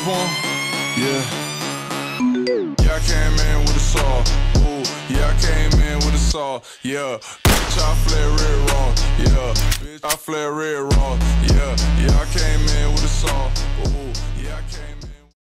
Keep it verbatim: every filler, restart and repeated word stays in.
for him? Yeah. Yeah, I came in with a saw. Ooh, yeah, I came in with a saw. Yeah, bitch, I flare red raw. Yeah, bitch, I flare red raw. Yeah, yeah, I